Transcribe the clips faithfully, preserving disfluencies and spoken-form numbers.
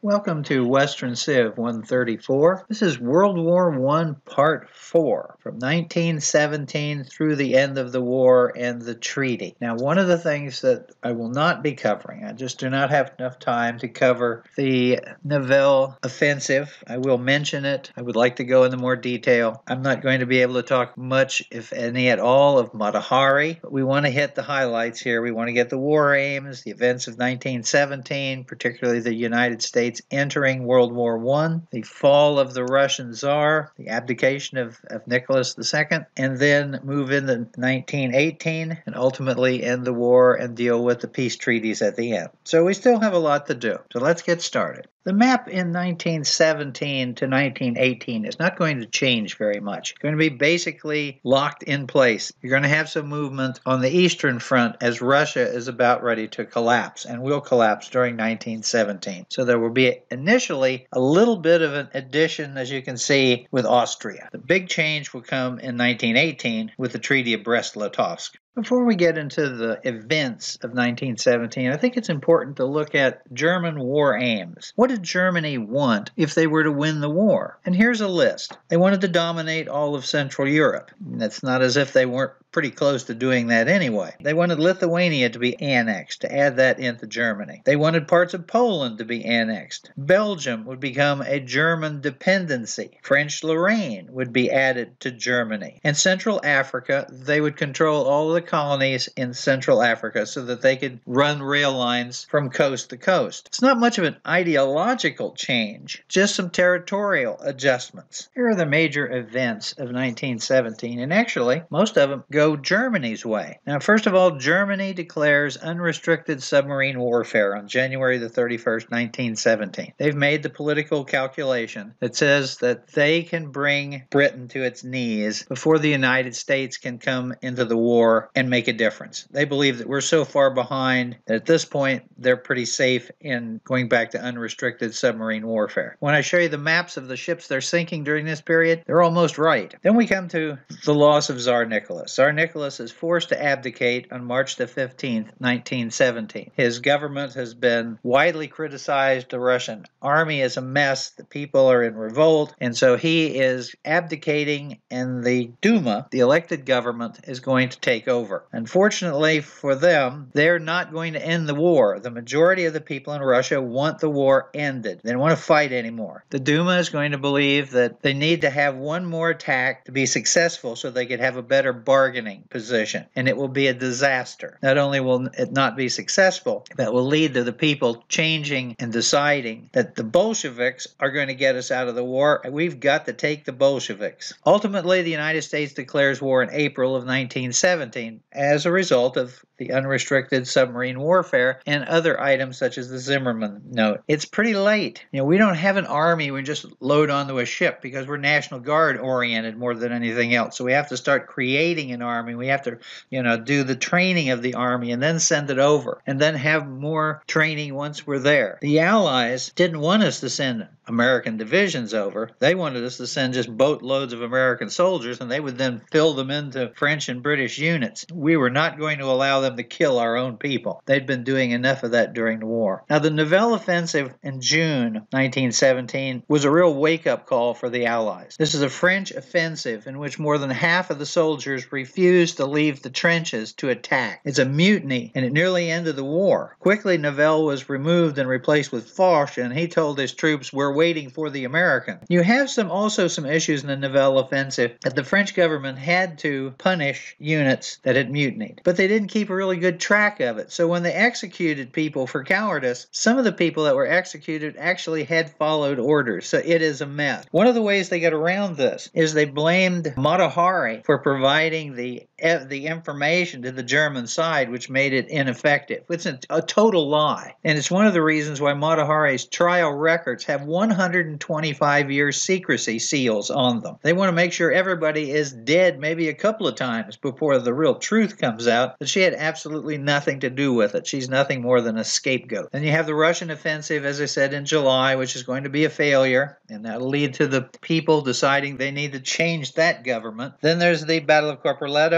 Welcome to Western Civ one thirty-four. This is World War One Part four, from nineteen seventeen through the end of the war and the treaty. Now, one of the things that I will not be covering, I just do not have enough time to cover the Nivelle offensive. I will mention it. I would like to go into more detail. I'm not going to be able to talk much, if any at all, of Mata Hari, but we want to hit the highlights here. We want to get the war aims, the events of nineteen seventeen, particularly the United States entering World War One, the fall of the Russian Tsar, the abdication of, of Nicholas the Second, and then move into nineteen eighteen and ultimately end the war and deal with the peace treaties at the end. So we still have a lot to do. So let's get started. The map in nineteen seventeen to nineteen eighteen is not going to change very much. It's going to be basically locked in place. You're going to have some movement on the Eastern Front as Russia is about ready to collapse, and will collapse during nineteen seventeen. So there will be initially a little bit of an addition, as you can see, with Austria. The big change will come in nineteen eighteen with the Treaty of Brest-Litovsk. Before we get into the events of nineteen seventeen, I think it's important to look at German war aims. What did Germany want if they were to win the war? And here's a list. They wanted to dominate all of Central Europe. It's not as if they weren't pretty close to doing that anyway. They wanted Lithuania to be annexed, to add that into Germany. They wanted parts of Poland to be annexed. Belgium would become a German dependency. French Lorraine would be added to Germany. And Central Africa, they would control all of the colonies in Central Africa so that they could run rail lines from coast to coast. It's not much of an ideological change, just some territorial adjustments. Here are the major events of nineteen seventeen, and actually, most of them go Germany's way. Now, first of all, Germany declares unrestricted submarine warfare on January the thirty-first, nineteen seventeen. They've made the political calculation that says that they can bring Britain to its knees before the United States can come into the war and make a difference. They believe that we're so far behind that at this point they're pretty safe in going back to unrestricted submarine warfare. When I show you the maps of the ships they're sinking during this period, they're almost right. Then we come to the loss of Tsar Nicholas. Tsar Nicholas is forced to abdicate on March the fifteenth, nineteen seventeen. His government has been widely criticized. The Russian army is a mess. The people are in revolt. And so he is abdicating, and the Duma, the elected government, is going to take over. Unfortunately for them, they're not going to end the war. The majority of the people in Russia want the war ended. They don't want to fight anymore. The Duma is going to believe that they need to have one more attack to be successful so they could have a better bargaining position, and it will be a disaster. Not only will it not be successful, but it will lead to the people changing and deciding that the Bolsheviks are going to get us out of the war, and we've got to take the Bolsheviks. Ultimately, the United States declares war in April of nineteen seventeen as a result of the unrestricted submarine warfare and other items such as the Zimmerman note. It's pretty late. You know, we don't have an army we just load onto a ship because we're National Guard oriented more than anything else. So we have to start creating an army. We have to, you know, do the training of the army and then send it over and then have more training once we're there. The Allies didn't want us to send American divisions over. They wanted us to send just boatloads of American soldiers, and they would then fill them into French and British units. We were not going to allow them to kill our own people. They'd been doing enough of that during the war. Now, the Nivelle offensive in June nineteen seventeen was a real wake-up call for the Allies. This is a French offensive in which more than half of the soldiers refused to leave the trenches to attack. It's a mutiny, and it nearly ended the war. Quickly, Nivelle was removed and replaced with Foch, and he told his troops, "We're waiting for the Americans." You have some also some issues in the Nivelle offensive that the French government had to punish units that had mutinied, but they didn't keep a really good track of it. So when they executed people for cowardice, some of the people that were executed actually had followed orders. So it is a mess. One of the ways they get around this is they blamed Mata Hari for providing the the information to the German side, which made it ineffective. It's a, a total lie. And it's one of the reasons why Mata Hari's trial records have one hundred twenty-five year secrecy seals on them. They want to make sure everybody is dead maybe a couple of times before the real truth comes out, that she had absolutely nothing to do with it. She's nothing more than a scapegoat. Then you have the Russian offensive, as I said, in July, which is going to be a failure, and that'll lead to the people deciding they need to change that government. Then there's the Battle of Caporetto,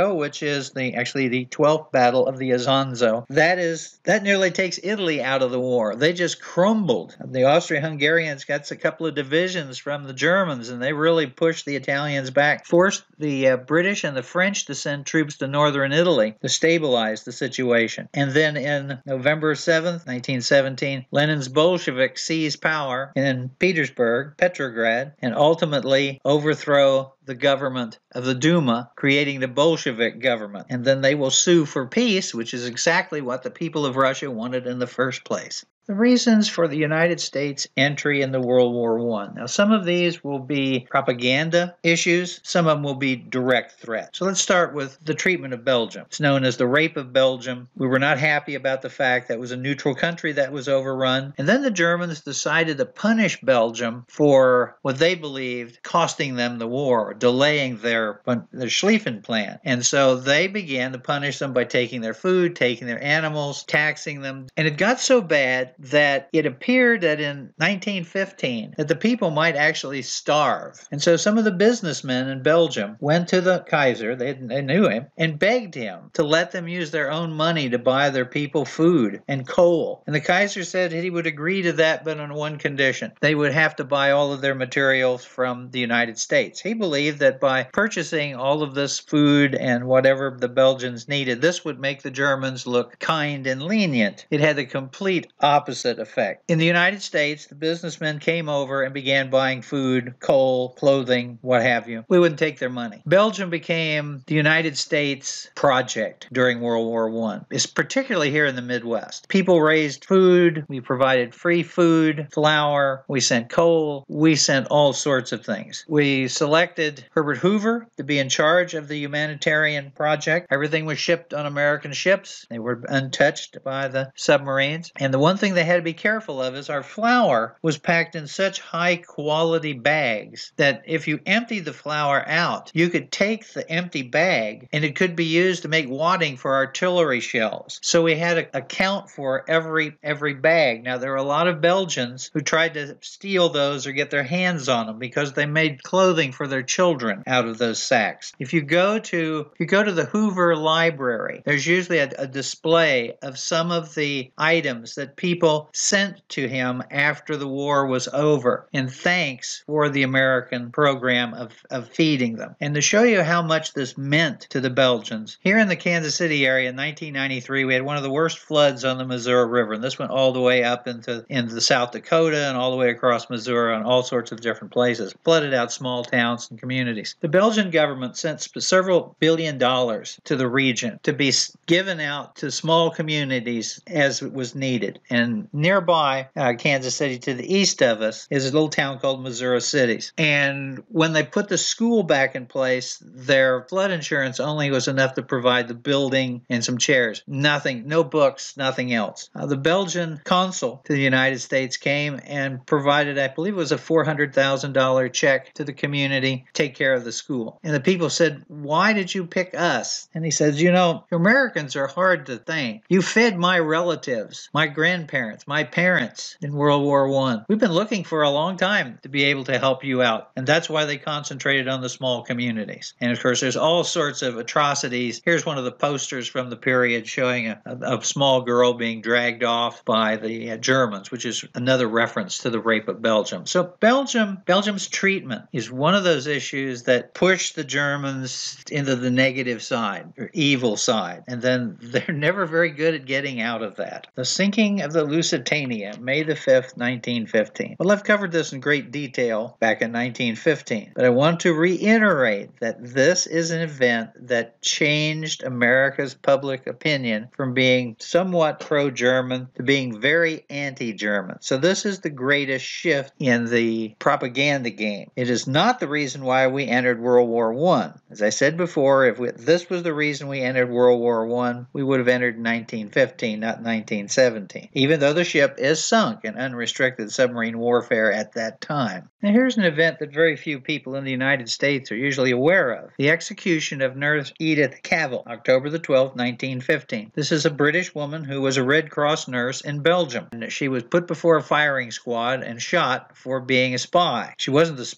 Battle, which is the actually the twelfth Battle of the Isonzo. That is that nearly takes Italy out of the war. They just crumbled. The Austro-Hungarians got a couple of divisions from the Germans, and they really pushed the Italians back, forced the uh, British and the French to send troops to northern Italy to stabilize the situation. And then in November seventh, nineteen seventeen, Lenin's Bolsheviks seized power in Petersburg, Petrograd, and ultimately overthrow the government of the Duma, creating the Bolshevik government. And then they will sue for peace, which is exactly what the people of Russia wanted in the first place. The reasons for the United States entry into World War One. Now, some of these will be propaganda issues. Some of them will be direct threats. So let's start with the treatment of Belgium. It's known as the Rape of Belgium. We were not happy about the fact that it was a neutral country that was overrun. And then the Germans decided to punish Belgium for what they believed costing them the war, delaying their, their Schlieffen Plan. And so they began to punish them by taking their food, taking their animals, taxing them. And it got so bad that it appeared that in nineteen fifteen that the people might actually starve. And so some of the businessmen in Belgium went to the Kaiser, they, they knew him, and begged him to let them use their own money to buy their people food and coal. And the Kaiser said he would agree to that, but on one condition. They would have to buy all of their materials from the United States. He believed that by purchasing all of this food and whatever the Belgians needed, this would make the Germans look kind and lenient. It had the complete opposite effect. In the United States, the businessmen came over and began buying food, coal, clothing, what have you. We wouldn't take their money. Belgium became the United States project during World War One. It's particularly here in the Midwest. People raised food. We provided free food, flour. We sent coal. We sent all sorts of things. We selected Herbert Hoover to be in charge of the humanitarian project. Everything was shipped on American ships. They were untouched by the submarines. And the one thing they had to be careful of is our flour was packed in such high quality bags that if you emptied the flour out, you could take the empty bag and it could be used to make wadding for artillery shells. So we had to account for every every bag. Now there were a lot of Belgians who tried to steal those or get their hands on them because they made clothing for their children out of those sacks. If you go to if you go to the Hoover Library, there's usually a, a display of some of the items that people sent to him after the war was over in thanks for the American program of, of feeding them. And to show you how much this meant to the Belgians, here in the Kansas City area in nineteen ninety-three, we had one of the worst floods on the Missouri River. And this went all the way up into, into South Dakota and all the way across Missouri and all sorts of different places. Flooded out small towns and communities. The Belgian government sent several billion dollars to the region to be given out to small communities as it was needed. And nearby uh, Kansas City to the east of us is a little town called Missouri Cities. And when they put the school back in place, their flood insurance only was enough to provide the building and some chairs. Nothing, no books, nothing else. Uh, the Belgian consul to the United States came and provided, I believe it was a four hundred thousand dollar check to the community to take care of the school. And the people said, "Why did you pick us?" And he says, "You know, Americans are hard to thank. You fed my relatives, my grandparents, my parents in World War One. We've been looking for a long time to be able to help you out." And that's why they concentrated on the small communities. And of course, there's all sorts of atrocities. Here's one of the posters from the period showing a, a, a small girl being dragged off by the uh, Germans, which is another reference to the Rape of Belgium. So Belgium, Belgium's treatment is one of those issues that pushed the Germans into the negative side, or evil side. And then they're never very good at getting out of that. The sinking of the Lusitania, May the fifth, nineteen fifteen. Well, I've covered this in great detail back in nineteen fifteen, but I want to reiterate that this is an event that changed America's public opinion from being somewhat pro-German to being very anti-German. So this is the greatest shift in the propaganda game. It is not the reason why we entered World War One. As I said before, if we, this was the reason we entered World War One, we would have entered in nineteen fifteen, not nineteen seventeen, even though the ship is sunk in unrestricted submarine warfare at that time. Now here's an event that very few people in the United States are usually aware of. The execution of Nurse Edith Cavell, October the twelfth, nineteen fifteen. This is a British woman who was a Red Cross nurse in Belgium. And she was put before a firing squad and shot for being a spy. She wasn't a spy.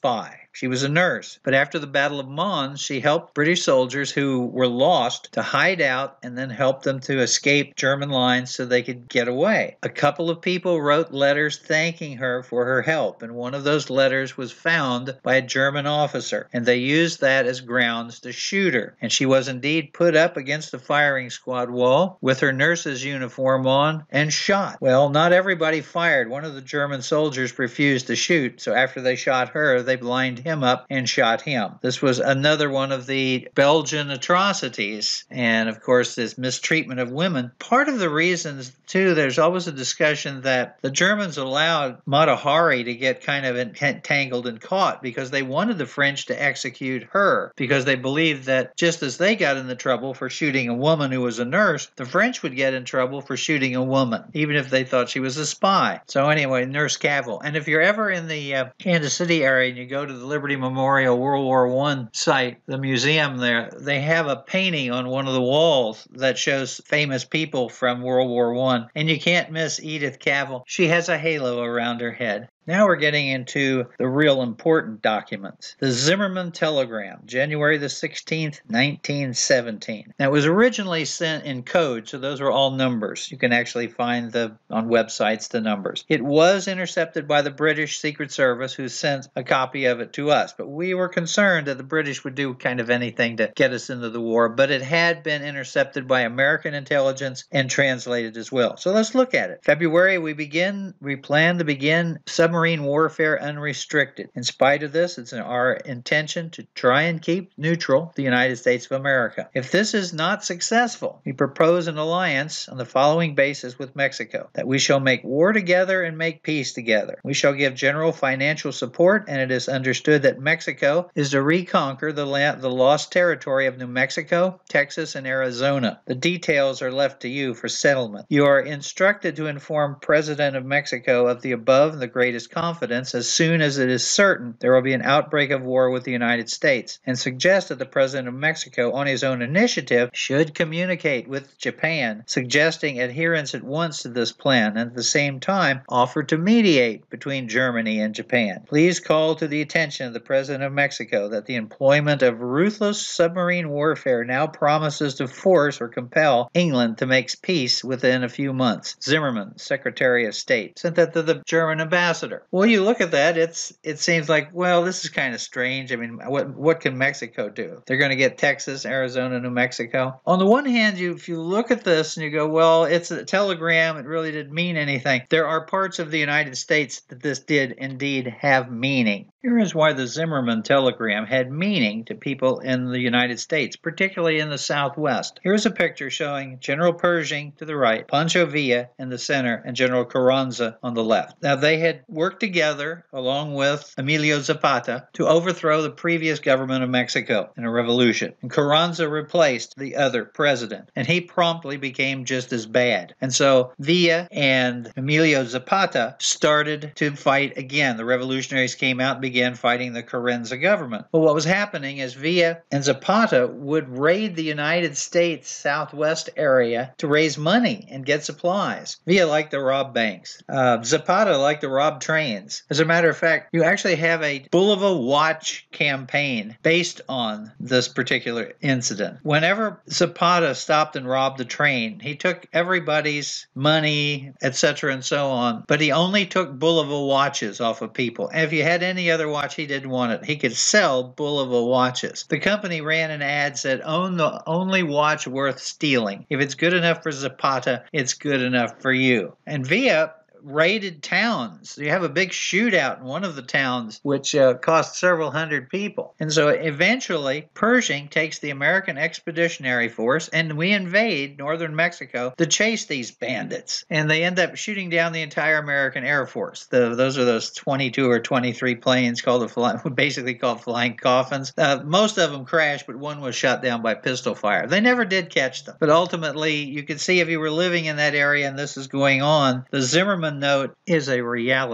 She was a nurse. But after the Battle of Mons, she helped British soldiers who were lost to hide out and then helped them to escape German lines so they could get away. A couple of people wrote letters thanking her for her help, and one of those letters was found by a German officer, and they used that as grounds to shoot her. And she was indeed put up against the firing squad wall with her nurse's uniform on and shot. Well, not everybody fired. One of the German soldiers refused to shoot, so after they shot her, they lined him up and shot him. This was another one of the Belgian atrocities, and of course this mistreatment of women. Part of the reasons, too, there's always a discussion that the Germans allowed Mata Hari to get kind of entangled and caught because they wanted the French to execute her, because they believed that just as they got into trouble for shooting a woman who was a nurse, the French would get in trouble for shooting a woman, even if they thought she was a spy. So anyway, Nurse Cavill. And if you're ever in the uh, Kansas City area and you go to the Liberty Memorial World War One site, the museum there, they have a painting on one of the walls that shows famous people from World War One, and you can't miss Edith Cavell. She has a halo around her head. Now we're getting into the real important documents. The Zimmermann Telegram, January the sixteenth, nineteen seventeen. Now, it was originally sent in code, so those were all numbers. You can actually find the on websites the numbers. It was intercepted by the British Secret Service, who sent a copy of it to us. But we were concerned that the British would do kind of anything to get us into the war, but it had been intercepted by American intelligence and translated as well. So let's look at it. February, we begin, we plan to begin submarine warfare unrestricted. In spite of this, it's our intention to try and keep neutral the United States of America. If this is not successful, we propose an alliance on the following basis with Mexico: that we shall make war together and make peace together. We shall give general financial support, and it is understood that Mexico is to reconquer the, land, the lost territory of New Mexico, Texas, and Arizona. The details are left to you for settlement. You are instructed to inform President of Mexico of the above and the greatest confidence as soon as it is certain there will be an outbreak of war with the United States, and suggest that the President of Mexico, on his own initiative, should communicate with Japan, suggesting adherence at once to this plan, and at the same time offer to mediate between Germany and Japan. Please call to the attention of the President of Mexico that the employment of ruthless submarine warfare now promises to force or compel England to make peace within a few months. Zimmermann, Secretary of State, sent that to the German ambassador. Well, you look at that, it's it seems like, well, this is kind of strange. I mean, what what can Mexico do? They're going to get Texas, Arizona, New Mexico. On the one hand, you if you look at this and you go, well, it's a telegram, it really didn't mean anything. There are parts of the United States that this did indeed have meaning. Here is why the Zimmermann telegram had meaning to people in the United States, particularly in the Southwest. Here's a picture showing General Pershing to the right, Pancho Villa in the center, and General Carranza on the left. Now, they had worked together, along with Emilio Zapata, to overthrow the previous government of Mexico in a revolution. And Carranza replaced the other president, and he promptly became just as bad. And so Villa and Emilio Zapata started to fight again. The revolutionaries came out and began fighting the Carranza government. But what was happening is Villa and Zapata would raid the United States Southwest area to raise money and get supplies. Villa liked to rob banks. Uh, Zapata liked to rob trains. As a matter of fact, you actually have a Bulova Watch campaign based on this particular incident. Whenever Zapata stopped and robbed a train, he took everybody's money, et cetera, and so on, but he only took Bulova watches off of people. And if you had any other watch, he didn't want it. He could sell Bulova watches. The company ran an ad said, own the only watch worth stealing. If it's good enough for Zapata, it's good enough for you. And Villa raided towns. You have a big shootout in one of the towns, which uh, cost several hundred people. And so eventually, Pershing takes the American Expeditionary Force, and we invade northern Mexico to chase these bandits. And they end up shooting down the entire American Air Force. The, those are those twenty-two or twenty-three planes called the fly, basically called flying coffins. Uh, most of them crashed, but one was shot down by pistol fire. They never did catch them. But ultimately, you can see if you were living in that area and this is going on, the Zimmermann note is a reality.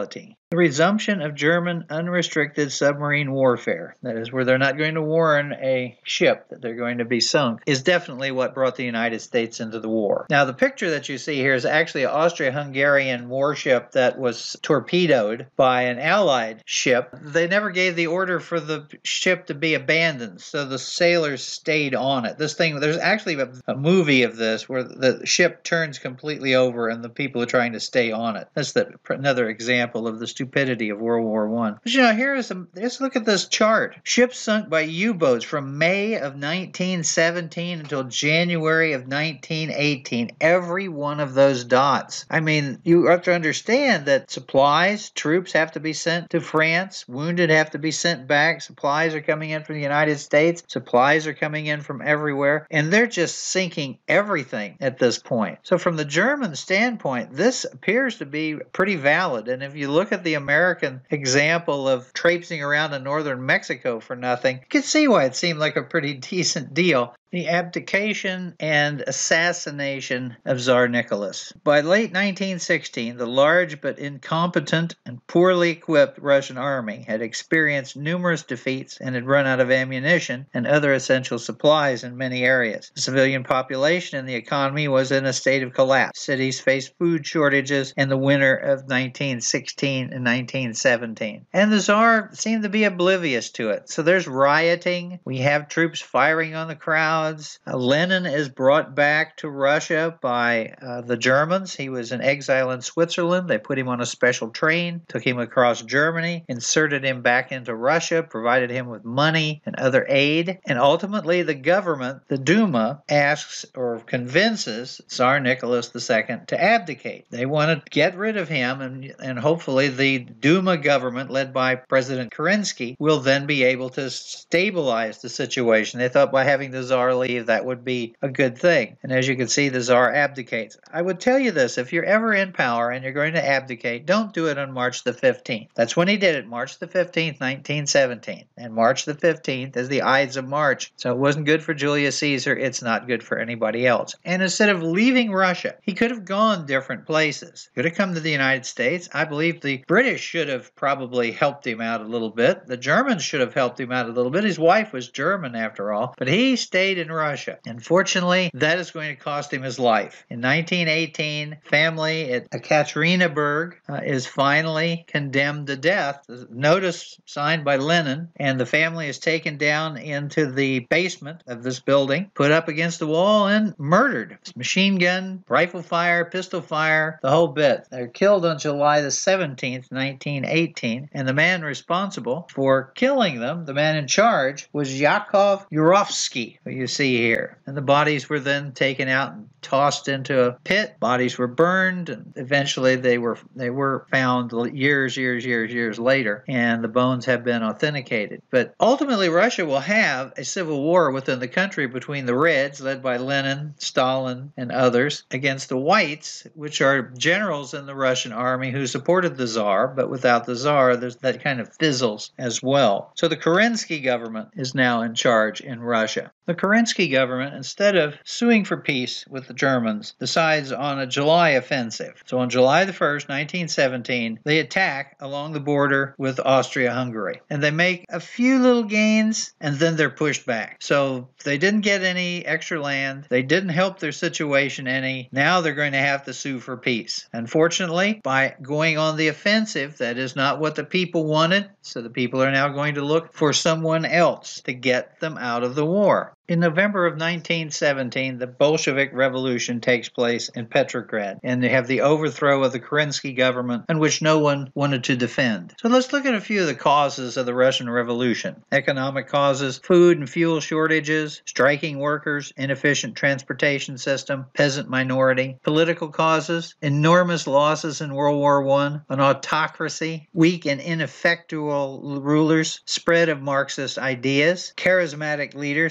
The resumption of German unrestricted submarine warfare, that is, where they're not going to warn a ship that they're going to be sunk, is definitely what brought the United States into the war. Now, the picture that you see here is actually an Austro-Hungarian warship that was torpedoed by an Allied ship. They never gave the order for the ship to be abandoned, so the sailors stayed on it. This thing, there's actually a, a movie of this where the ship turns completely over and the people are trying to stay on it. That's the, another example of the stupidity of World War One. But you know, here is a, let's look at this chart. Ships sunk by U-boats from May of nineteen seventeen until January of nineteen eighteen. Every one of those dots. I mean, you have to understand that supplies, troops have to be sent to France, wounded have to be sent back, supplies are coming in from the United States, supplies are coming in from everywhere, and they're just sinking everything at this point. So from the German standpoint, this appears to be pretty valid, and if you look at the American example of traipsing around in northern Mexico for nothing, you can see why it seemed like a pretty decent deal. The abdication and assassination of Tsar Nicholas. By late nineteen sixteen, the large but incompetent and poorly equipped Russian army had experienced numerous defeats and had run out of ammunition and other essential supplies in many areas. The civilian population and the economy was in a state of collapse. Cities faced food shortages in the winter of nineteen sixteen and nineteen seventeen. And the Tsar seemed to be oblivious to it. So there's rioting. We have troops firing on the crowd. Uh, Lenin is brought back to Russia by uh, the Germans. He was in exile in Switzerland. They put him on a special train, took him across Germany, inserted him back into Russia, provided him with money and other aid. And ultimately, the government, the Duma, asks or convinces Tsar Nicholas the Second to abdicate. They want to get rid of him, and, and hopefully the Duma government, led by President Kerensky, will then be able to stabilize the situation. They thought by having the Tsar leave, that would be a good thing. And as you can see, the Tsar abdicates. I would tell you this, if you're ever in power and you're going to abdicate, don't do it on March the fifteenth. That's when he did it, March the fifteenth, nineteen seventeen. And March the fifteenth is the Ides of March. So it wasn't good for Julius Caesar. It's not good for anybody else. And instead of leaving Russia, he could have gone different places. Could have come to the United States. I believe the British should have probably helped him out a little bit. The Germans should have helped him out a little bit. His wife was German after all. But he stayed in Russia. Unfortunately, that is going to cost him his life. In nineteen eighteen, family at Ekaterinburg uh, is finally condemned to death. Notice signed by Lenin, and the family is taken down into the basement of this building, put up against the wall, and murdered. Machine gun, rifle fire, pistol fire, the whole bit. They're killed on July the seventeenth, nineteen eighteen, and the man responsible for killing them, the man in charge, was Yakov Yurovsky, who you see here. And the bodies were then taken out and tossed into a pit. Bodies were burned, and eventually they were they were found years, years, years, years later, and the bones have been authenticated. But ultimately, Russia will have a civil war within the country between the Reds, led by Lenin, Stalin, and others, against the Whites, which are generals in the Russian army who supported the Tsar, but without the Tsar, there's that kind of fizzles as well. So the Kerensky government is now in charge in Russia. The Kerensky government, instead of suing for peace with the Germans, decides on a July offensive. So on July the first, nineteen seventeen, they attack along the border with Austria-Hungary. And they make a few little gains, and then they're pushed back. So they didn't get any extra land. They didn't help their situation any. Now they're going to have to sue for peace. Unfortunately, by going on the offensive, that is not what the people wanted. So the people are now going to look for someone else to get them out of the war. In November of nineteen seventeen, the Bolshevik Revolution takes place in Petrograd, and they have the overthrow of the Kerensky government, in which no one wanted to defend. So let's look at a few of the causes of the Russian Revolution. Economic causes: food and fuel shortages, striking workers, inefficient transportation system, peasant minority. Political causes: enormous losses in World War One, an autocracy, weak and ineffectual rulers, spread of Marxist ideas, charismatic leaders such as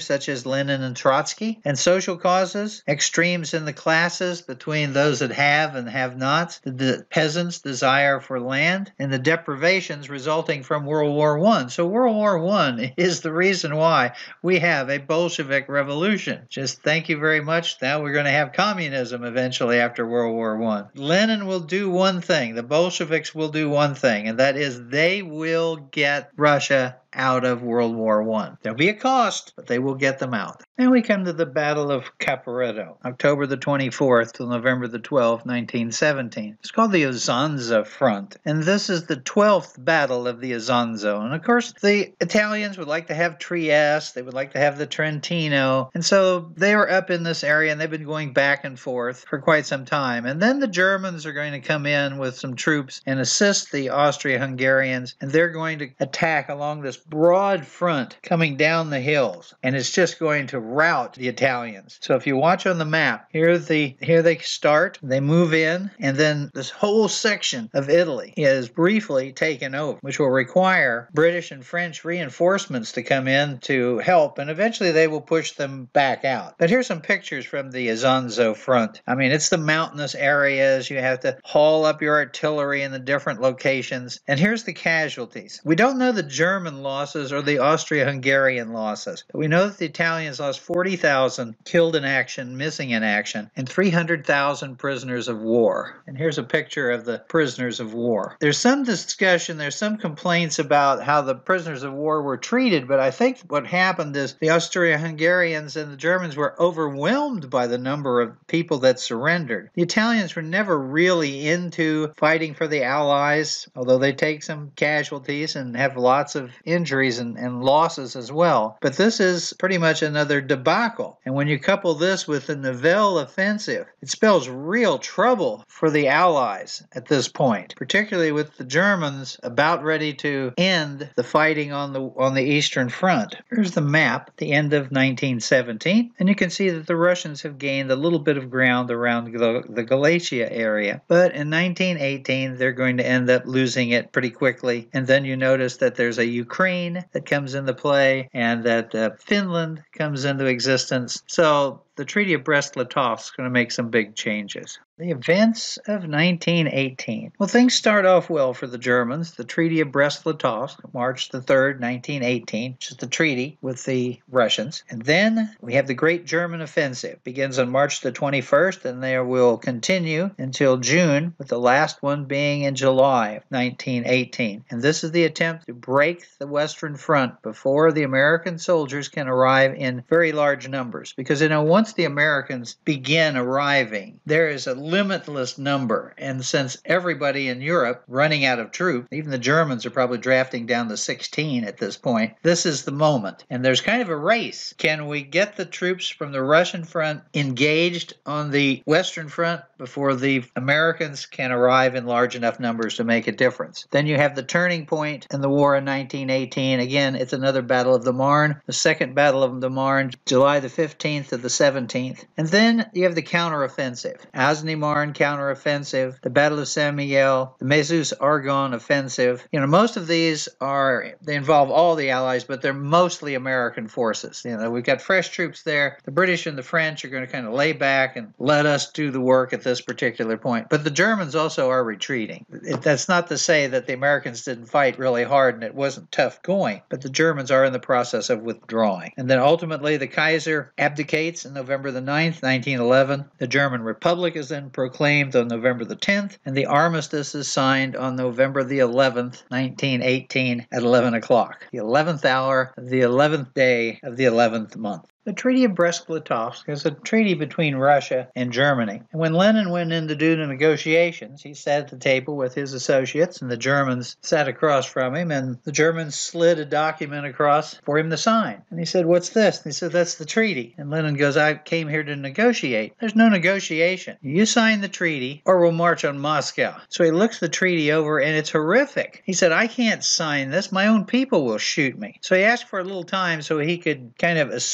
Lenin and Trotsky. And social causes, extremes in the classes between those that have and have nots, the, the peasants' desire for land, and the deprivations resulting from World War One. So World War One is the reason why we have a Bolshevik revolution. Just thank you very much. Now we're going to have communism eventually after World War One. Lenin will do one thing. The Bolsheviks will do one thing, and that is they will get Russia out of World War One. There'll be a cost, but they will get them out. Then we come to the Battle of Caporetto, October the twenty-fourth to November the twelfth, nineteen seventeen. It's called the Isonzo Front, and this is the twelfth Battle of the Isonzo. And of course, the Italians would like to have Trieste, they would like to have the Trentino, and so they were up in this area, and they've been going back and forth for quite some time. And then the Germans are going to come in with some troops and assist the Austria-Hungarians, and they're going to attack along this broad front coming down the hills, and it's just going to rout the Italians. So if you watch on the map, here the here they start, they move in, and then this whole section of Italy is briefly taken over, which will require British and French reinforcements to come in to help, and eventually they will push them back out. But here's some pictures from the Isonzo front. I mean, it's the mountainous areas. You have to haul up your artillery in the different locations, and here's the casualties. We don't know the German losses or the Austria-Hungarian losses. We know that the Italians lost forty thousand killed in action, missing in action, and three hundred thousand prisoners of war. And here's a picture of the prisoners of war. There's some discussion, there's some complaints about how the prisoners of war were treated, but I think what happened is the Austria-Hungarians and the Germans were overwhelmed by the number of people that surrendered. The Italians were never really into fighting for the Allies, although they take some casualties and have lots of injuries and, and losses as well. But this is pretty much another debacle. And when you couple this with the Nivelle offensive, it spells real trouble for the Allies at this point, particularly with the Germans about ready to end the fighting on the on the Eastern Front. Here's the map at the end of nineteen seventeen, and you can see that the Russians have gained a little bit of ground around the, the Galicia area. But in nineteen eighteen, they're going to end up losing it pretty quickly. And then you notice that there's a Ukraine that comes into play, and that uh, Finland comes into existence. So the Treaty of Brest-Litovsk is going to make some big changes. The events of nineteen eighteen. Well, things start off well for the Germans. The Treaty of Brest-Litovsk, March the third, nineteen eighteen, which is the treaty with the Russians. And then we have the Great German Offensive. Begins on March the twenty-first, and there will continue until June, with the last one being in July of nineteen eighteen. And this is the attempt to break the Western Front before the American soldiers can arrive in very large numbers. Because, you know, once the Americans begin arriving, there is a limitless number, and since everybody in Europe running out of troops, even the Germans are probably drafting down to sixteen at this point, this is the moment. And there's kind of a race. Can we get the troops from the Russian front engaged on the Western front before the Americans can arrive in large enough numbers to make a difference? Then you have the turning point in the war in nineteen eighteen. Again, it's another Battle of the Marne, the second Battle of the Marne, July the fifteenth to the seventeenth. And then you have the counteroffensive. Aisne Marne counteroffensive, the Battle of Saint-Mihiel, the Meuse-Argonne offensive. You know, most of these are, they involve all the Allies, but they're mostly American forces. You know, we've got fresh troops there. The British and the French are going to kind of lay back and let us do the work at this particular point. But the Germans also are retreating. It, that's not to say that the Americans didn't fight really hard and it wasn't tough going, but the Germans are in the process of withdrawing. And then ultimately the Kaiser abdicates on November the ninth, nineteen eleven. The German Republic is then proclaimed on November the tenth, and the armistice is signed on November the eleventh, nineteen eighteen at eleven o'clock. The eleventh hour of the eleventh day of the eleventh month. The Treaty of Brest-Litovsk is a treaty between Russia and Germany. And when Lenin went in to do the negotiations, he sat at the table with his associates, and the Germans sat across from him, and the Germans slid a document across for him to sign. And he said, "What's this?" And he said, "That's the treaty." And Lenin goes, "I came here to negotiate." "There's no negotiation. You sign the treaty, or we'll march on Moscow." So he looks the treaty over, and it's horrific. He said, "I can't sign this. My own people will shoot me." So he asked for a little time so he could kind of assuage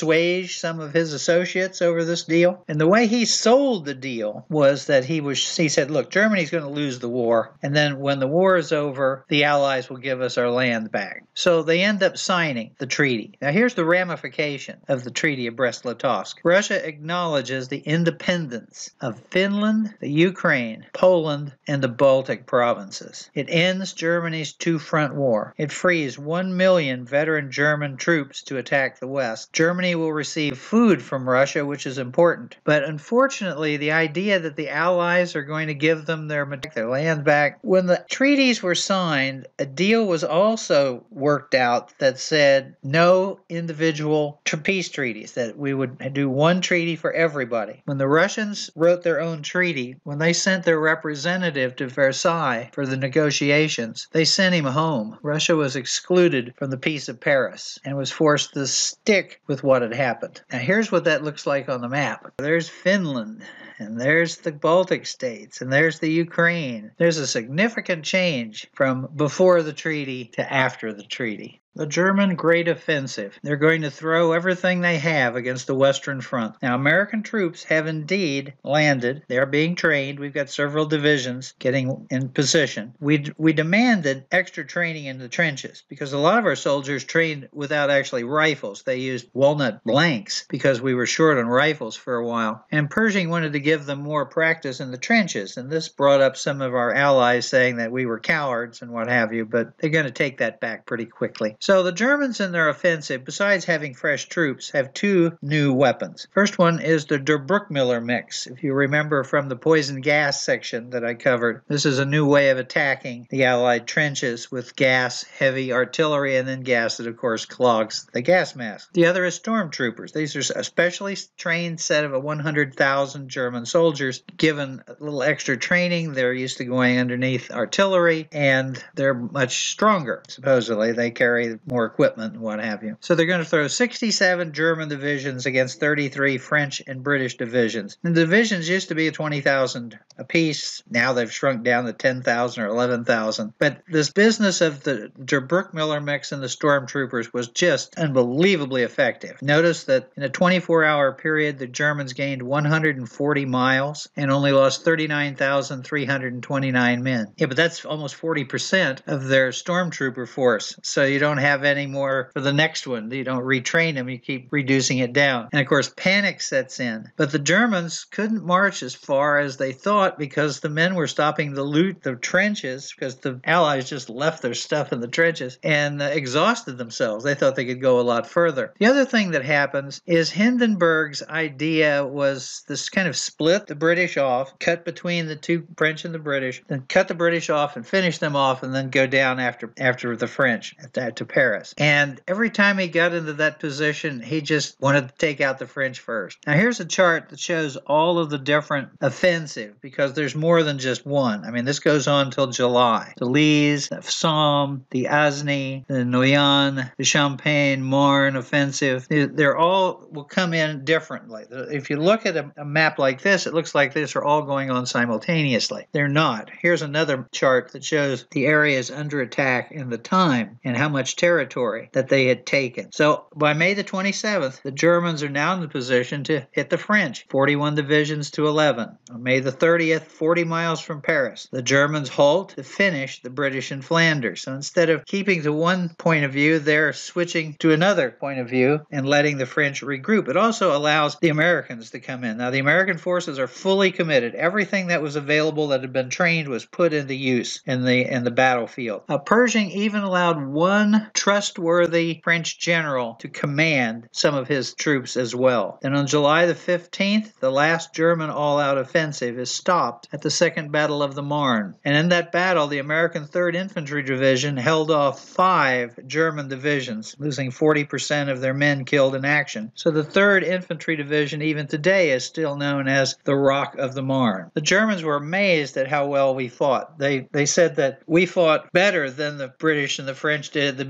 outraged some of his associates over this deal. And the way he sold the deal was that he was he said, look, Germany's going to lose the war, and then when the war is over, the Allies will give us our land back. So they end up signing the treaty. Now here's the ramification of the Treaty of Brest-Litovsk. Russia acknowledges the independence of Finland, the Ukraine, Poland, and the Baltic provinces. It ends Germany's two-front war. It frees one million veteran German troops to attack the West. Germany will receive food from Russia, which is important. But unfortunately, the idea that the Allies are going to give them their, their land back, when the treaties were signed, a deal was also worked out that said no individual peace treaties, that we would do one treaty for everybody. When the Russians wrote their own treaty, when they sent their representative to Versailles for the negotiations, they sent him home. Russia was excluded from the Peace of Paris and was forced to stick with what had happened. Now here's what that looks like on the map. There's Finland, and there's the Baltic states, and there's the Ukraine. There's a significant change from before the treaty to after the treaty. The German Great Offensive. They're going to throw everything they have against the Western Front. Now, American troops have indeed landed. They're being trained. We've got several divisions getting in position. We, we demanded extra training in the trenches because a lot of our soldiers trained without actually rifles. They used walnut blanks because we were short on rifles for a while. And Pershing wanted to give them more practice in the trenches. And this brought up some of our allies saying that we were cowards and what have you, but they're going to take that back pretty quickly. So the Germans in their offensive, besides having fresh troops, have two new weapons. First one is the Der Bruckmüller mix. If you remember from the poison gas section that I covered, this is a new way of attacking the Allied trenches with gas, heavy artillery, and then gas that, of course, clogs the gas mask. The other is stormtroopers. These are a specially trained set of one hundred thousand German soldiers. Given a little extra training, they're used to going underneath artillery, and they're much stronger, supposedly. They carry more equipment and what have you. So they're going to throw sixty-seven German divisions against thirty-three French and British divisions. And the divisions used to be twenty thousand apiece. Now they've shrunk down to ten thousand or eleven thousand. But this business of the Der Bruckmüller mix and the stormtroopers was just unbelievably effective. Notice that in a twenty-four hour period, the Germans gained one hundred forty miles and only lost thirty-nine thousand three hundred twenty-nine men. Yeah, but that's almost forty percent of their stormtrooper force. So you don't have any more for the next one. You don't retrain them. You keep reducing it down. And of course, panic sets in. But the Germans couldn't march as far as they thought because the men were stopping to loot the trenches because the Allies just left their stuff in the trenches and uh, exhausted themselves. They thought they could go a lot further. The other thing that happens is Hindenburg's idea was this kind of split the British off, cut between the two French and the British, then cut the British off and finish them off and then go down after, after the French to Paris. And every time he got into that position, he just wanted to take out the French first. Now here's a chart that shows all of the different offensive because there's more than just one. I mean, this goes on till July. The Lys, the Somme, the Aisne, the Noyon, the Champagne, Marne offensive. They're all will come in differently. If you look at a, a map like this, it looks like these are all going on simultaneously. They're not. Here's another chart that shows the areas under attack and the time and how much territory that they had taken. So by May the twenty-seventh, the Germans are now in the position to hit the French, forty-one divisions to eleven. On May the thirtieth, forty miles from Paris, the Germans halt to finish the British in Flanders. So instead of keeping to one point of view, they're switching to another point of view and letting the French regroup. It also allows the Americans to come in. Now the American forces are fully committed. Everything that was available that had been trained was put into use in the in the battlefield. Now, Pershing even allowed one trustworthy French general to command some of his troops as well. And on July the fifteenth, the last German all-out offensive is stopped at the Second Battle of the Marne. And in that battle, the American third Infantry Division held off five German divisions, losing forty percent of their men killed in action. So the third Infantry Division, even today, is still known as the Rock of the Marne. The Germans were amazed at how well we fought. They, they said that we fought better than the British and the French did at the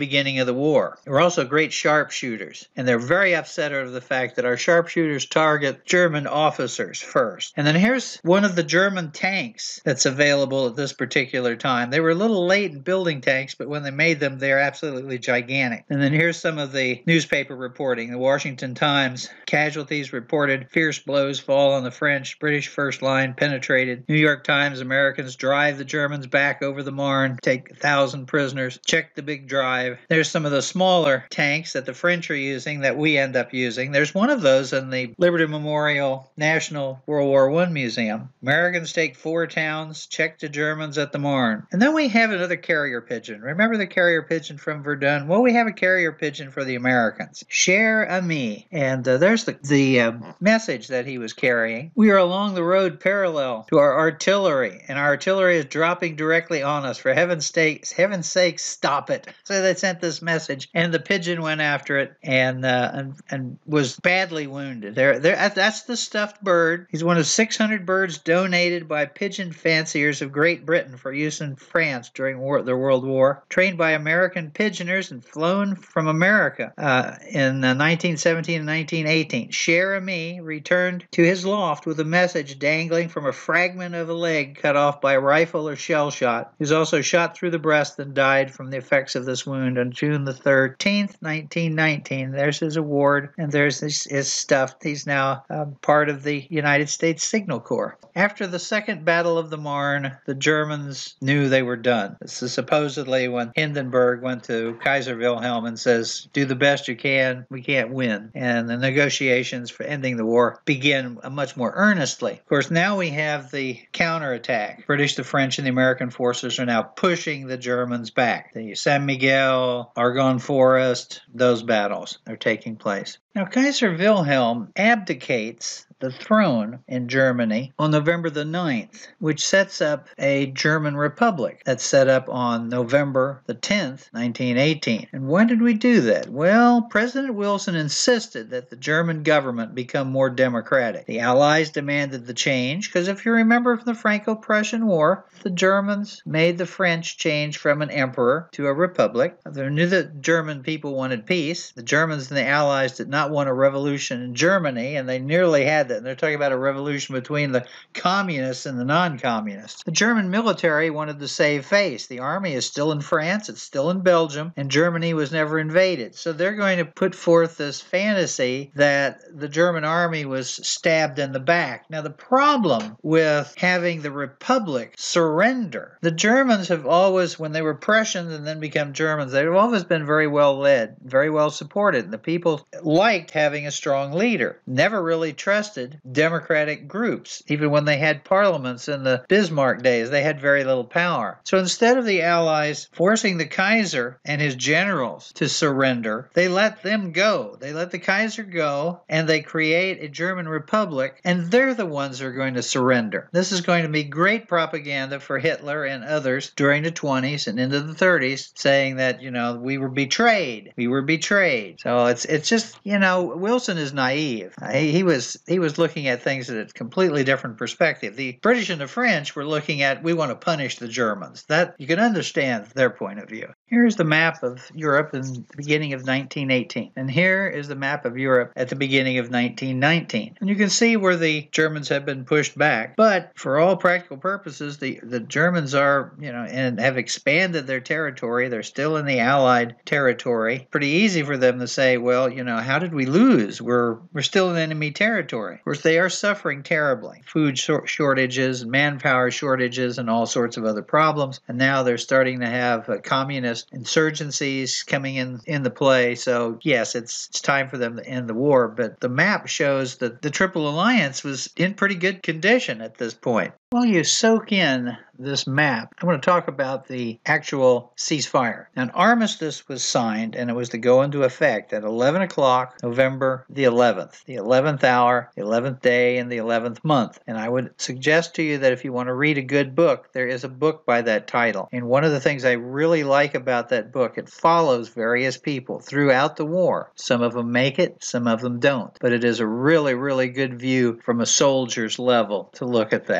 beginning of the war. They were also great sharpshooters, and they're very upset over the fact that our sharpshooters target German officers first. And then here's one of the German tanks that's available at this particular time. They were a little late in building tanks, but when they made them, they're absolutely gigantic. And then here's some of the newspaper reporting. The Washington Times, casualties reported, fierce blows fall on the French, British first line penetrated. New York Times, Americans drive the Germans back over the Marne, take a thousand prisoners, check the big drive. There's some of the smaller tanks that the French are using that we end up using. There's one of those in the Liberty Memorial National World War One Museum. Americans take four towns, check the Germans at the Marne. And then we have another carrier pigeon. Remember the carrier pigeon from Verdun? Well, we have a carrier pigeon for the Americans. Cher ami. And uh, there's the, the uh, message that he was carrying. We are along the road parallel to our artillery, and our artillery is dropping directly on us. For heaven's sake, heaven's sake, stop it. So they sent this message, and the pigeon went after it and uh, and, and was badly wounded. There, there. That's the stuffed bird. He's one of six hundred birds donated by pigeon fanciers of Great Britain for use in France during war, the World War. Trained by American pigeoners and flown from America uh, in uh, nineteen seventeen and nineteen eighteen. Cher ami returned to his loft with a message dangling from a fragment of a leg cut off by a rifle or shell shot. He was also shot through the breast and died from the effects of this wound on June the thirteenth, nineteen nineteen. There's his award, and there's his, his stuff. He's now uh, part of the United States Signal Corps. After the Second Battle of the Marne, the Germans knew they were done. This is supposedly when Hindenburg went to Kaiser Wilhelm and says, do the best you can, we can't win. And the negotiations for ending the war begin much more earnestly. Of course, now we have the counterattack. British, the French, and the American forces are now pushing the Germans back. The San Miguel, Argonne Forest, those battles are taking place. Now, Kaiser Wilhelm abdicates the throne in Germany on November the ninth, which sets up a German republic that's set up on November the tenth, nineteen eighteen. And when did we do that? Well, President Wilson insisted that the German government become more democratic. The Allies demanded the change because if you remember from the Franco-Prussian War, the Germans made the French change from an emperor to a republic. They knew that German people wanted peace. The Germans and the Allies did not want a revolution in Germany, and they nearly had that. And they're talking about a revolution between the communists and the non-communists. The German military wanted to save face. The army is still in France, it's still in Belgium, and Germany was never invaded. So they're going to put forth this fantasy that the German army was stabbed in the back. Now, the problem with having the republic surrender, the Germans have always, when they were Prussians and then become Germans, they've always been very well led, very well supported. And the people liked having a strong leader, never really trusted democratic groups. Even when they had parliaments in the Bismarck days, they had very little power. So instead of the Allies forcing the Kaiser and his generals to surrender, they let them go. They let the Kaiser go, and they create a German republic, and they're the ones who are going to surrender. This is going to be great propaganda for Hitler and others during the twenties and into the thirties, saying that, you know, we were betrayed. We were betrayed. So it's it's just, you know, Wilson is naive. He, he was he was looking at things at a completely different perspective. The British and the French were looking at, we want to punish the Germans. That you can understand their point of view. Here's the map of Europe in the beginning of nineteen eighteen. And here is the map of Europe at the beginning of nineteen nineteen. And you can see where the Germans have been pushed back. But for all practical purposes, the, the Germans are, you know, and have expanded their territory. They're still in the Allied territory. Pretty easy for them to say, well, you know, how did we lose? We're, we're still in enemy territory. Of course, they are suffering terribly. Food shortages, manpower shortages, and all sorts of other problems. And now they're starting to have uh, communist insurgencies coming in in the play. So yes, it's, it's time for them to end the war. But the map shows that the Triple Alliance was in pretty good condition at this point. While you soak in this map, I want to talk about the actual ceasefire. An armistice was signed, and it was to go into effect at eleven o'clock, November the eleventh, the eleventh hour, the eleventh day, and the eleventh month. And I would suggest to you that if you want to read a good book, there is a book by that title. And one of the things I really like about that book, it follows various people throughout the war. Some of them make it, some of them don't. But it is a really, really good view from a soldier's level to look at that. So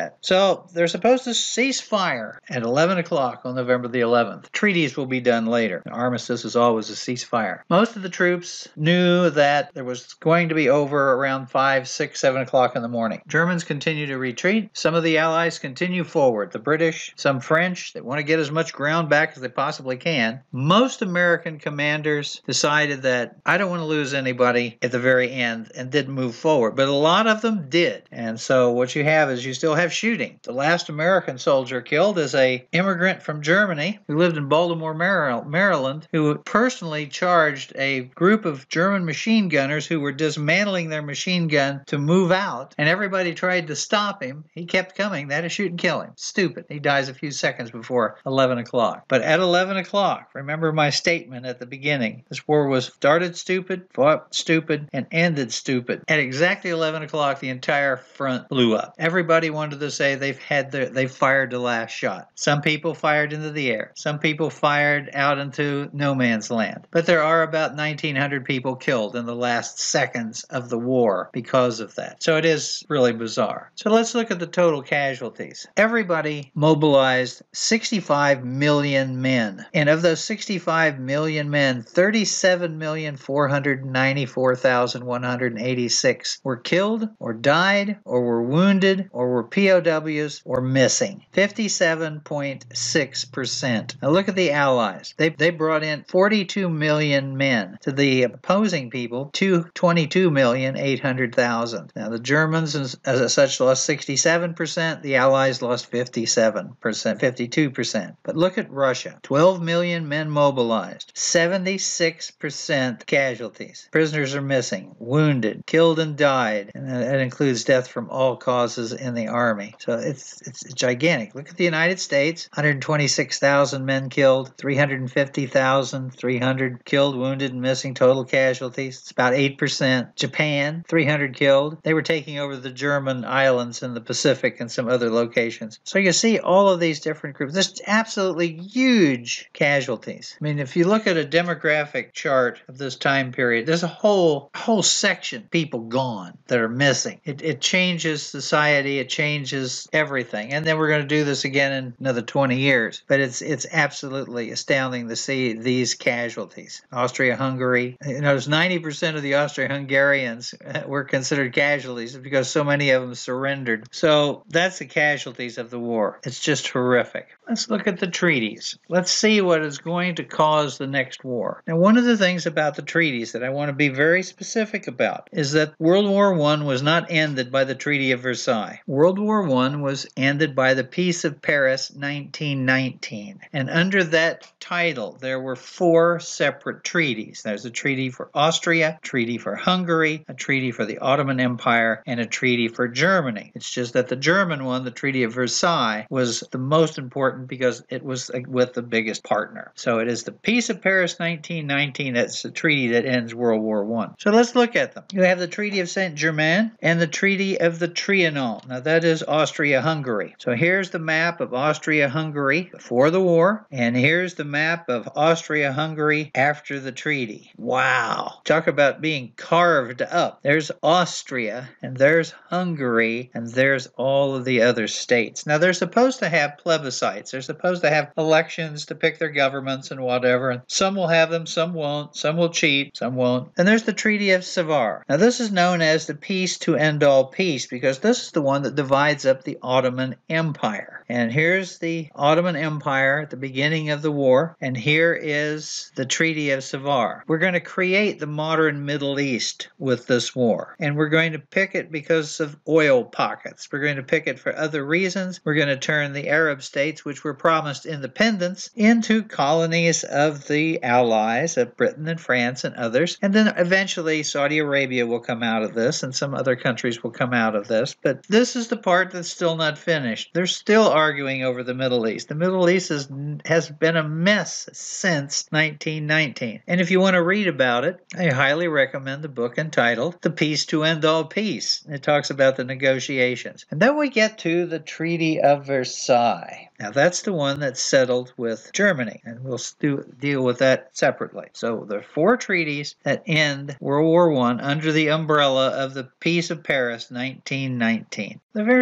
well, they're supposed to cease fire at eleven o'clock on November the eleventh. Treaties will be done later. The armistice is always a ceasefire. Most of the troops knew that there was going to be over around five, six, seven o'clock in the morning. Germans continue to retreat. Some of the Allies continue forward. The British, some French that want to get as much ground back as they possibly can. Most American commanders decided that I don't want to lose anybody at the very end and didn't move forward. But a lot of them did. And so what you have is you still have shooting. The last American soldier killed is a immigrant from Germany who lived in Baltimore, Maryland, who personally charged a group of German machine gunners who were dismantling their machine gun to move out. And everybody tried to stop him. He kept coming. They had to shoot and kill him. Stupid. He dies a few seconds before eleven o'clock. But at eleven o'clock, remember my statement at the beginning. This war was started stupid, fought stupid, and ended stupid. At exactly eleven o'clock, the entire front blew up. Everybody wanted to say they've had their, they fired the last shot. Some people fired into the air. Some people fired out into no man's land. But there are about nineteen hundred people killed in the last seconds of the war because of that. So it is really bizarre. So let's look at the total casualties. Everybody mobilized sixty-five million men. And of those sixty-five million men, thirty-seven million four hundred ninety-four thousand one hundred eighty-six were killed or died or were wounded or were P O Ws or missing. fifty-seven point six percent. Now look at the Allies. They, they brought in forty-two million men. To the opposing people, twenty-two million eight hundred thousand. Now the Germans as, as such lost sixty-seven percent. The Allies lost fifty-seven percent, fifty-two percent. But look at Russia. twelve million men mobilized. seventy-six percent casualties. Prisoners are missing, wounded, killed and died. And that includes death from all causes in the army. So it's, it's gigantic. Look at the United States. one hundred twenty-six thousand men killed, three hundred fifty thousand, three hundred killed, wounded, and missing total casualties. It's about eight percent. Japan, three hundred killed. They were taking over the German islands in the Pacific and some other locations. So you see all of these different groups. There's absolutely huge casualties. I mean, if you look at a demographic chart of this time period, there's a whole whole section of people gone that are missing. It, it changes society. It changes everything. And then we're going to do this again in another twenty years. But it's it's absolutely astounding to see these casualties. Austria-Hungary, you know, ninety percent of the Austro-Hungarians were considered casualties because so many of them surrendered. So that's the casualties of the war. It's just horrific. Let's look at the treaties. Let's see what is going to cause the next war. Now, one of the things about the treaties that I want to be very specific about is that World War One was not ended by the Treaty of Versailles. World War One was ended by the Peace of Paris nineteen nineteen. And under that title, there were four separate treaties. There's a treaty for Austria, a treaty for Hungary, a treaty for the Ottoman Empire, and a treaty for Germany. It's just that the German one, the Treaty of Versailles, was the most important because it was with the biggest partner. So it is the Peace of Paris nineteen nineteen. That's the treaty that ends World War One. So let's look at them. You have the Treaty of Saint-Germain and the Treaty of the Trianon. Now that is Austria-Hungary. So here's the map of Austria-Hungary before the war, and here's the map of Austria-Hungary after the treaty. Wow. Talk about being carved up. There's Austria, and there's Hungary, and there's all of the other states. Now they're supposed to have plebiscites. They're supposed to have elections to pick their governments and whatever. And some will have them, some won't. Some will cheat, some won't. And there's the Treaty of Sèvres. Now this is known as the peace to end all peace because this is the one that divides up the Ottoman Empire. And here's the Ottoman Empire at the beginning of the war, and here is the Treaty of Sèvres. We're going to create the modern Middle East with this war, and we're going to pick it because of oil pockets. We're going to pick it for other reasons. We're going to turn the Arab states, which were promised independence, into colonies of the allies of Britain and France and others, and then eventually Saudi Arabia will come out of this, and some other countries will come out of this. But this is the part that's still not finished. They're still arguing over the Middle East. The Middle East is, has been a mess since nineteen nineteen. And if you want to read about it, I highly recommend the book entitled The Peace to End All Peace. It talks about the negotiations. And then we get to the Treaty of Versailles. Now that's the one that's settled with Germany, and we'll stu- deal with that separately. So there are four treaties that end World War One under the umbrella of the Peace of Paris nineteen nineteen. The Versailles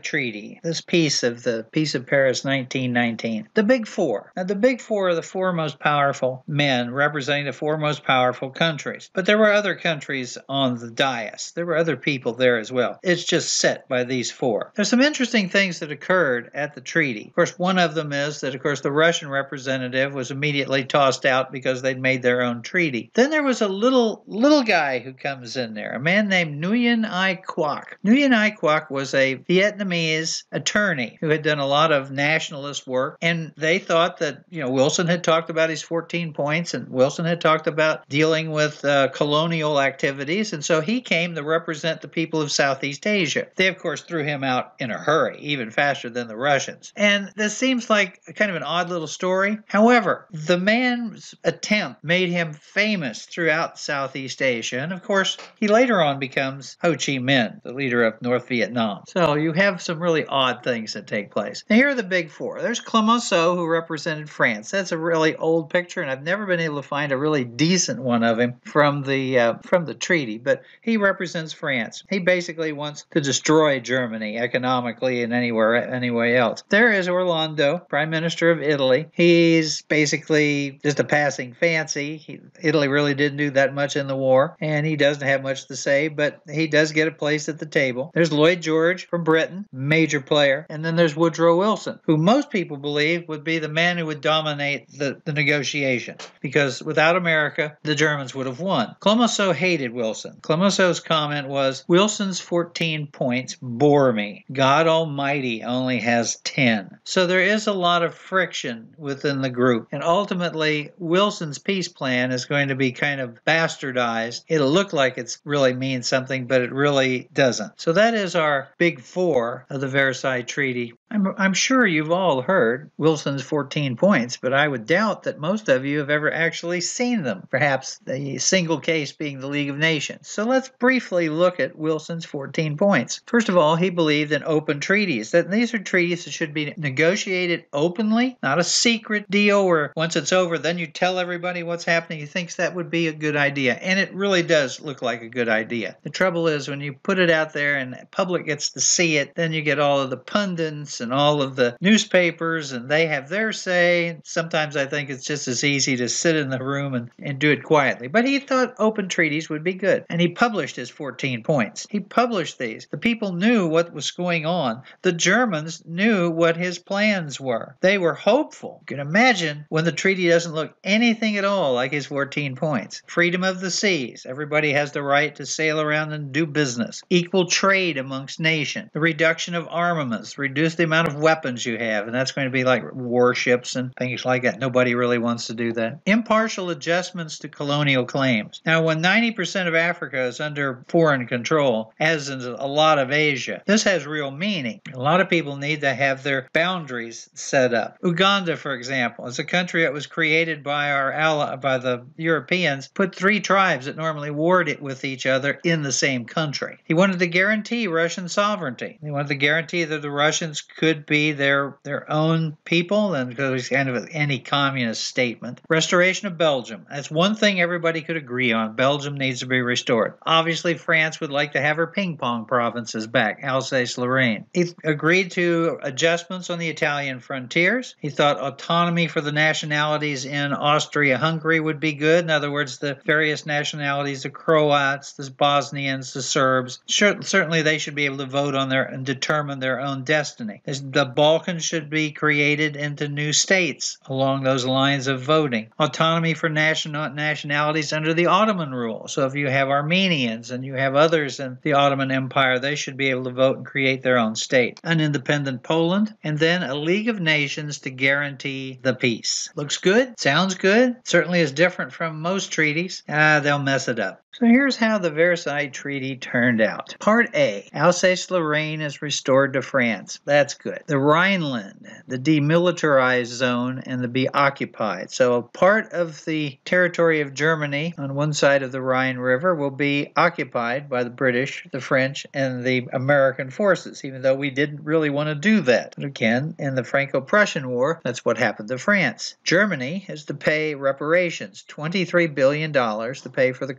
Treaty, this peace of the Peace of Paris nineteen nineteen. The Big Four. Now, the Big Four are the four most powerful men representing the four most powerful countries. But there were other countries on the dais. There were other people there as well. It's just set by these four. There's some interesting things that occurred at the treaty. Of course, one of them is that, of course, the Russian representative was immediately tossed out because they'd made their own treaty. Then there was a little little guy who comes in there, a man named Nguyen Ai Quoc. Nguyen Ai Quoc was a Vietnamese attorney who had done a lot of nationalist work, and they thought that, you know, Wilson had talked about his fourteen points, and Wilson had talked about dealing with uh, colonial activities, and so he came to represent the people of Southeast Asia. They, of course, threw him out in a hurry, even faster than the Russians. And this seems like kind of an odd little story. However, the man's attempt made him famous throughout Southeast Asia, and of course, he later on becomes Ho Chi Minh, the leader of North Vietnam. So you have some really odd things that take place. Now, here are the Big Four. There's Clemenceau, who represented France. That's a really old picture, and I've never been able to find a really decent one of him from the uh, from the treaty, but he represents France. He basically wants to destroy Germany economically and anywhere anywhere else. There is Orlando, Prime Minister of Italy. He's basically just a passing fancy. He, Italy really didn't do that much in the war, and he doesn't have much to say, but he does get a place at the table. There's Lloyd George from Britain, major player, and then there's Woodrow Wilson, who most people believe would be the man who would dominate the, the negotiations, because without America, the Germans would have won. Clemenceau hated Wilson. Clemenceau's comment was, Wilson's fourteen points bore me. God Almighty only has ten. So there is a lot of friction within the group, and ultimately, Wilson's peace plan is going to be kind of bastardized. It'll look like it really means something, but it really doesn't. So that is our Big Four of the Versailles Treaty. I'm, I'm sure you've all heard Wilson's fourteen points, but I would doubt that most of you have ever actually seen them, perhaps the single case being the League of Nations. So let's briefly look at Wilson's fourteen points. First of all, he believed in open treaties, that these are treaties that should be negotiated openly, not a secret deal where once it's over, then you tell everybody what's happening. He thinks that would be a good idea, and it really does look like a good idea. The trouble is, when you put it out there and the public gets to see it, then you get all of the pundits and all of the newspapers, and they have their say. Sometimes I think it's just as easy to sit in the room and, and do it quietly. But he thought open treaties would be good, and he published his fourteen points. He published these. The people knew what was going on. The Germans knew what his plans were. They were hopeful. You can imagine when the treaty doesn't look anything at all like his fourteen points. Freedom of the seas. Everybody has the right to sail around and do business. Equal trade amongst nations. The reduction of armaments. Reduce the amount of weapons you have, and that's going to be like warships and things like that. Nobody really wants to do that. Impartial adjustments to colonial claims. Now, when ninety percent of Africa is under foreign control, as in a lot of Asia, this has real meaning. A lot of people need to have their boundaries set up. Uganda, for example, is a country that was created by our ally, by the Europeans, put three tribes that normally warred it with each other in the same country. He wanted to guarantee Russian sovereignty. He wanted to guarantee that the Russians could be their their own people, and because it was kind of an anti-communist statement. Restoration of Belgium. That's one thing everybody could agree on. Belgium needs to be restored. Obviously, France would like to have her ping-pong provinces back, Alsace-Lorraine. He agreed to adjustments on the Italian frontiers. He thought autonomy for the nationalities in Austria-Hungary would be good. In other words, the various nationalities, the Croats, the Bosnians, the Serbs, certainly they should be able to vote on their and determine their own destiny. The Balkans should be created into new states along those lines of voting. Autonomy for national nationalities under the Ottoman rule. So if you have Armenians and you have others in the Ottoman Empire, they should be able to vote and create their own state. An independent Poland, and then a League of Nations to guarantee the peace. Looks good? Sounds good? Certainly is different from most treaties. Ah, they'll mess it up. So here's how the Versailles Treaty turned out. Part A, Alsace-Lorraine is restored to France. That's good. The Rhineland, the demilitarized zone, and the be occupied. So part of the territory of Germany on one side of the Rhine River will be occupied by the British, the French, and the American forces, even though we didn't really want to do that. But again, in the Franco-Prussian War, that's what happened to France. Germany is to pay reparations, twenty-three billion dollars to pay for the cost of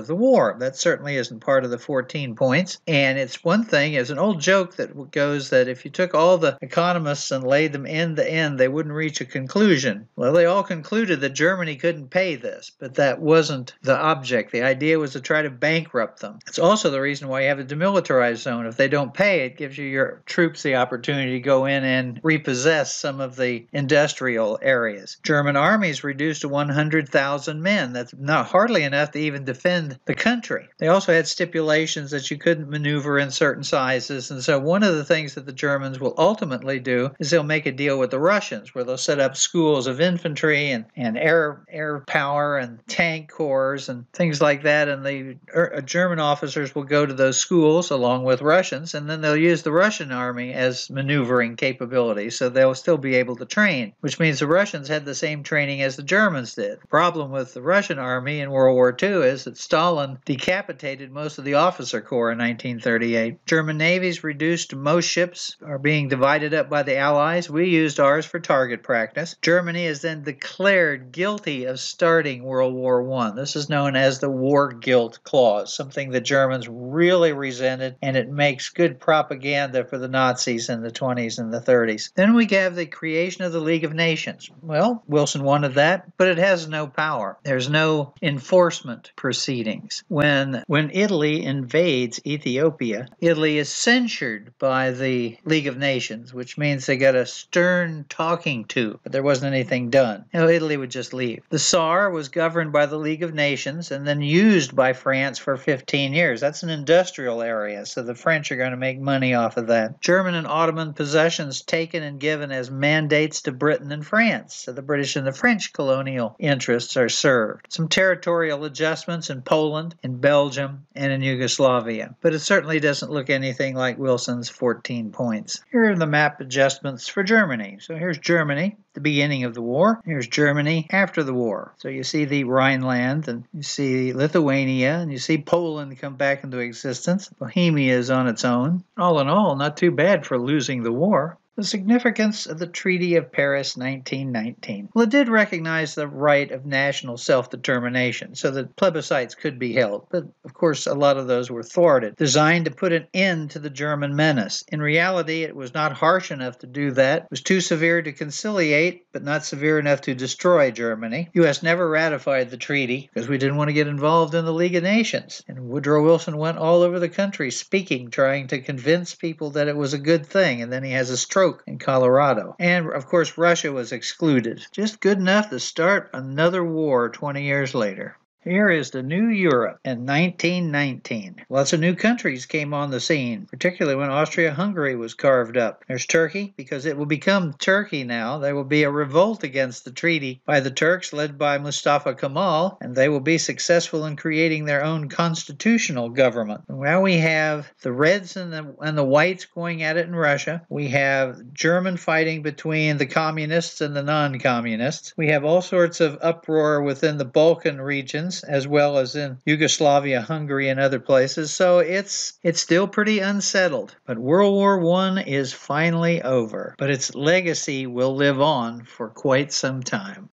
of the war. That certainly isn't part of the fourteen points. And it's one thing, as an old joke that goes that if you took all the economists and laid them end to end, they wouldn't reach a conclusion. Well, they all concluded that Germany couldn't pay this, but that wasn't the object. The idea was to try to bankrupt them. It's also the reason why you have a demilitarized zone. If they don't pay, it gives you your troops the opportunity to go in and repossess some of the industrial areas. German armies reduced to one hundred thousand men. That's not hardly enough to even defend the country. They also had stipulations that you couldn't maneuver in certain sizes, and so one of the things that the Germans will ultimately do is they'll make a deal with the Russians where they'll set up schools of infantry and, and air air power and tank corps and things like that, and the er, German officers will go to those schools along with Russians, and then they'll use the Russian army as maneuvering capability, so they'll still be able to train, which means the Russians had the same training as the Germans did. The problem with the Russian army in World War Two is that Stalin decapitated most of the officer corps in nineteen thirty-eight. German navies reduced. Most ships are being divided up by the Allies. We used ours for target practice. Germany is then declared guilty of starting World War One. This is known as the War Guilt Clause, something the Germans really resented, and it makes good propaganda for the Nazis in the twenties and the thirties. Then we have the creation of the League of Nations. Well, Wilson wanted that, but it has no power. There's no enforcement proceedings. When, when Italy invades Ethiopia, Italy is censured by the League of Nations, which means they got a stern talking to, but there wasn't anything done. No, Italy would just leave. The Saar was governed by the League of Nations and then used by France for fifteen years. That's an industrial area, so the French are going to make money off of that. German and Ottoman possessions taken and given as mandates to Britain and France, so the British and the French colonial interests are served. Some territorial adjustments in Poland, in Belgium, and in Yugoslavia, but it certainly doesn't look anything like Wilson's fourteen points. Here are the map adjustments for Germany. So here's Germany, the beginning of the war. Here's Germany after the war. So you see the Rhineland, and you see Lithuania, and you see Poland come back into existence. Bohemia is on its own. All in all, not too bad for losing the war. The significance of the Treaty of Paris nineteen nineteen. Well, it did recognize the right of national self-determination, so that plebiscites could be held, but of course a lot of those were thwarted. Designed to put an end to the German menace. In reality, it was not harsh enough to do that. It was too severe to conciliate, but not severe enough to destroy Germany. U S never ratified the treaty because we didn't want to get involved in the League of Nations. And Woodrow Wilson went all over the country speaking, trying to convince people that it was a good thing, and then he has a stroke in Colorado. And, of course, Russia was excluded. Just good enough to start another war twenty years later. Here is the new Europe in nineteen nineteen. Lots of new countries came on the scene, particularly when Austria-Hungary was carved up. There's Turkey, because it will become Turkey now. There will be a revolt against the treaty by the Turks, led by Mustafa Kemal, and they will be successful in creating their own constitutional government. Now we have the Reds and the, and the Whites going at it in Russia. We have German fighting between the communists and the non-communists. We have all sorts of uproar within the Balkan regions, as well as in Yugoslavia, Hungary, and other places. So it's it's still pretty unsettled. But World War One is finally over. But its legacy will live on for quite some time.